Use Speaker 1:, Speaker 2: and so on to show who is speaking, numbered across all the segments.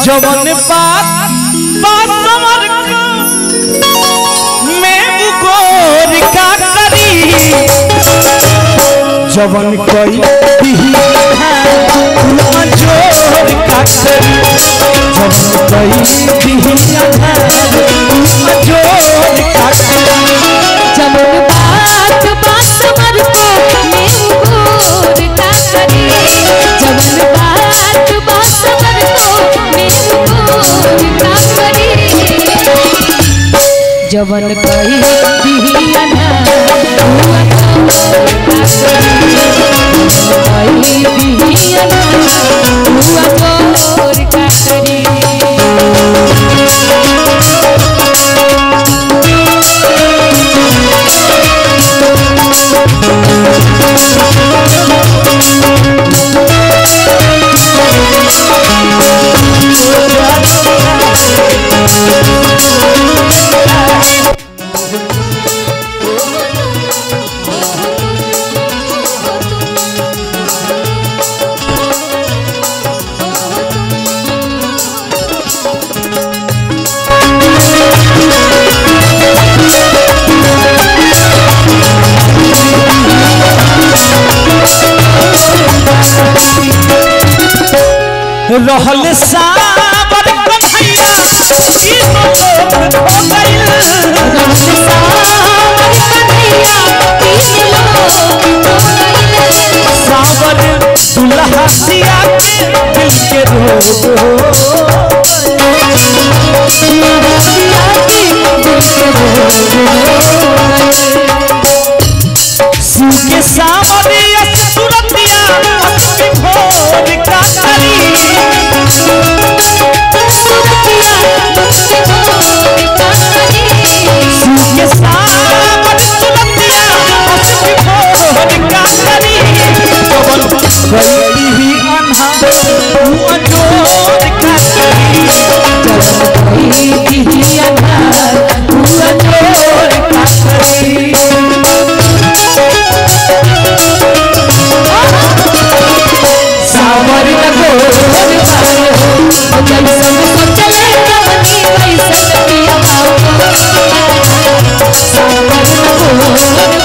Speaker 1: जवन बात समर में गोर का करी जवन कोई जोर का करी जवन कोई जोर का करी
Speaker 2: जवन बात समर को में गोर का करी जवन बात समर को में गोर का करी जवन कही दिहियाना हुआ गोर का करी
Speaker 1: रहल सावर कन्हैया की हो गइल
Speaker 2: रहल सावर कन्हैया की
Speaker 1: सावर दुल्हा सिया के दिल के रोग सूखे सावरिया सुरतिया असली भोर का करी सूखे सावर सुरतिया असली भोर का करी जवन कोई भी अनहार हुआ जोर का करी जवन कोई भी अनहार हुआ जोर का करी सावर गोर बारो जब सब चले जवनी वैसन पिया सावर गोर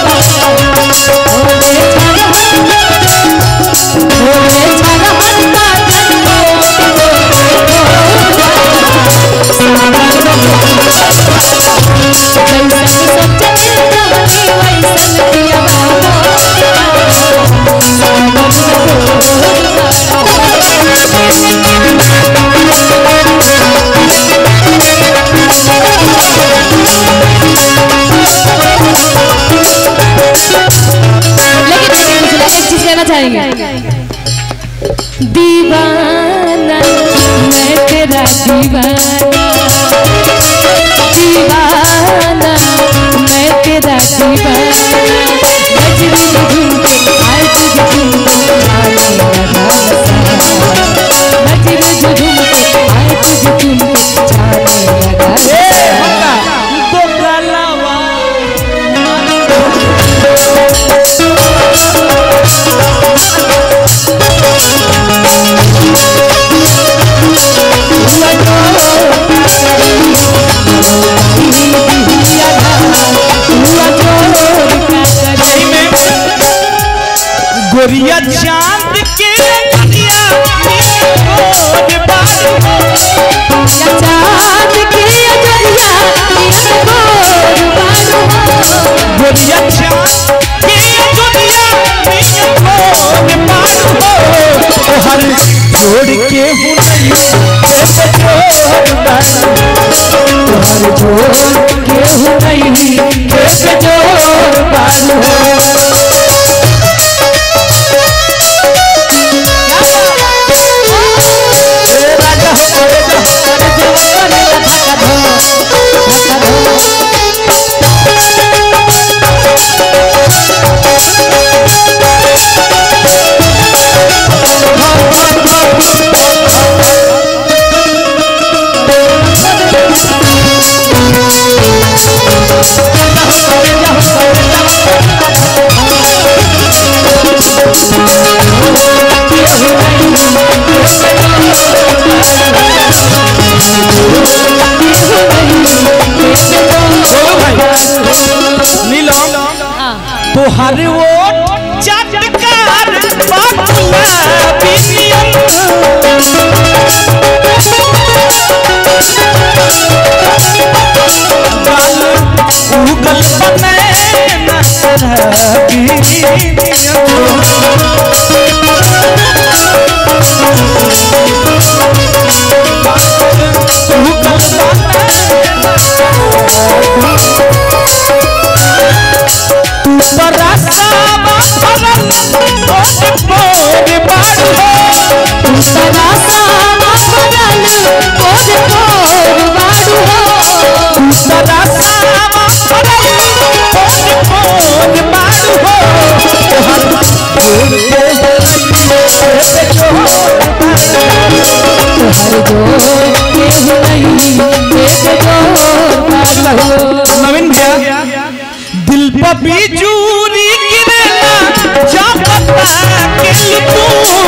Speaker 1: दीवाना मैं तेरा दीवाना दीवाना मैं तेरा दीवाना नजरी में घूमते आए तुझे घूमते आने लगा नजरी में घूमते आए तुझे घूमते जाने लगा तो गलावा गोरिया चांद के दुनिया गोर बारू
Speaker 2: चांद के दुनिया गोर बारू
Speaker 1: गोरिया चांद के दुनिया गोर बारू हर जोड़ के हूँ नहीं जोड़ बारू हर जोड़ के हूँ नहीं जोड़ बारू
Speaker 3: नीलम
Speaker 2: हाँ
Speaker 3: तोहर वो चटकार बाकुला बिनियम गाल उगल बने न नवीन भैया दिल पर बिजूरी गिरेला जापता के तू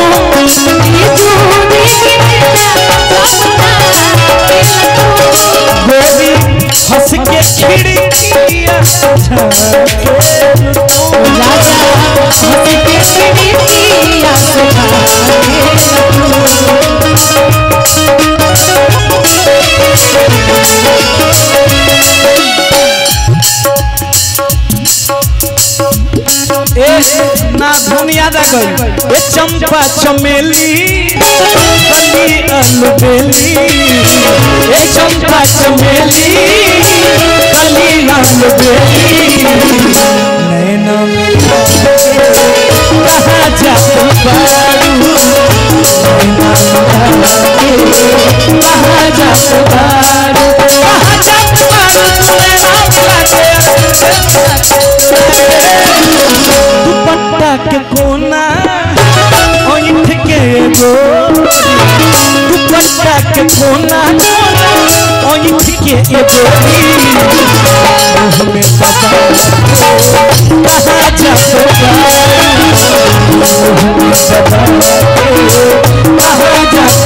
Speaker 3: गोरी हंस के खिड़किया
Speaker 2: राजा हंस के खिड़किया
Speaker 3: ना धुन याद आ गई ए चंपा चमेली कली अलबेली ए चंपा चमेली कली अलबेली नैना कहाँ जात बारू कहाँ जात बारू कहाँ जात बारू दुपट्टा के कोना ओंठ के गोरी दुपट्टा के कोना ओंठ के गोरी हमें पता कहाँ जात हमें पता कहाँ जात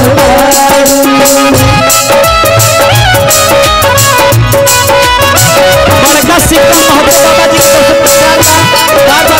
Speaker 3: बड़का सिक्का महतो बाबा जी की तरफ से प्रचार बार बार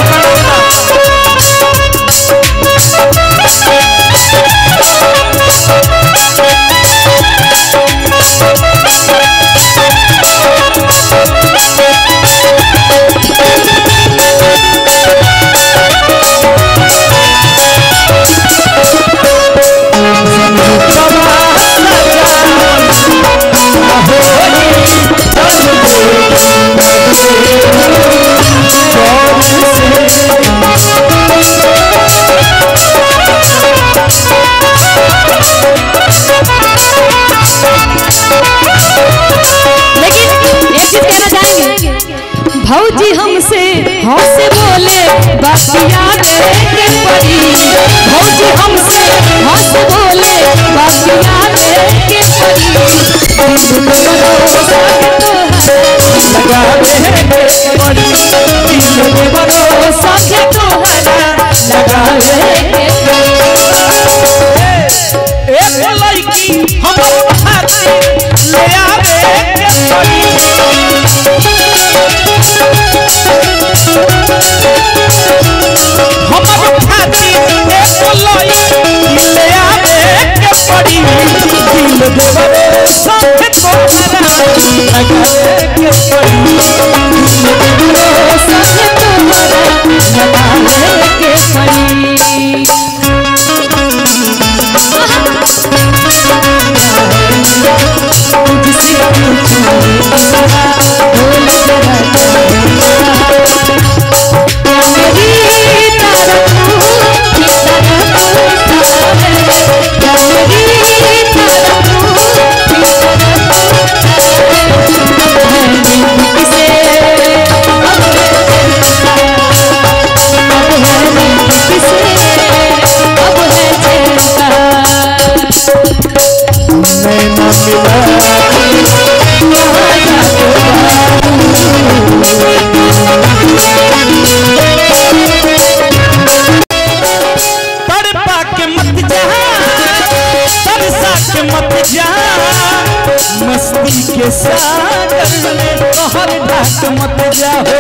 Speaker 2: भौजी हमसे हंस बोले बतिया के पड़ी भौजी हमसे हंस बोले बतिया के पड़ी भरोसा के तोहरा लगावे
Speaker 3: लड़की हमर खातिर ले आवे के पड़ी हमर खातिर ले आवे के पड़ी दिल देवरे संग तोहरा लगावे के पड़ी
Speaker 2: संग तोहरा लगावे के पड़ी
Speaker 3: बरसात मत जाओ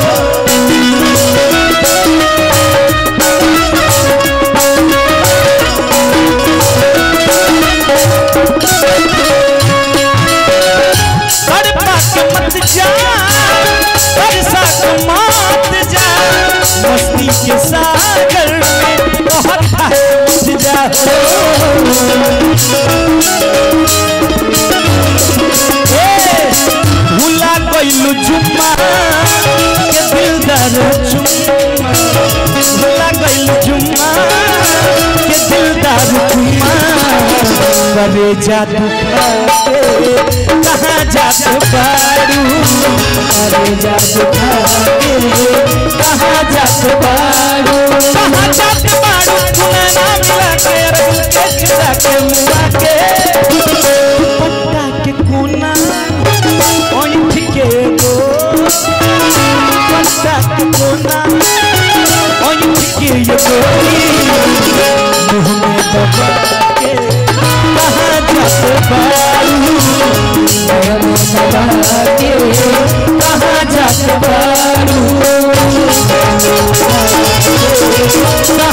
Speaker 3: मत जा बरसात मत जा मस्ती के सागर में बहुत मत जा भूला गइलू चुम्मा के दिलदार चुम्मा भूला गइलू चुम्मा के दिलदार चुम्मा करे जादू कहाँ जात बारू अरे जादू कहाँ जात बारू कहाँ जात बारू तूने ना मिला के रंग के चिरा के मुआ के पट्टा के कोना ओंठ के गो पट्टा के कोना ओंठ के ये गोरी मुँह में दबा के कहाँ जात बारू कहाँ जात बारू